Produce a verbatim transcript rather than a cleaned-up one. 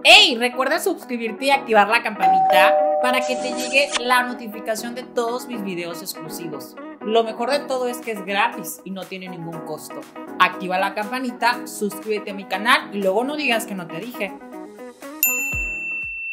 ¡Hey! Recuerda suscribirte y activar la campanita para que te llegue la notificación de todos mis videos exclusivos. Lo mejor de todo es que es gratis y no tiene ningún costo. Activa la campanita, suscríbete a mi canal y luego no digas que no te dije.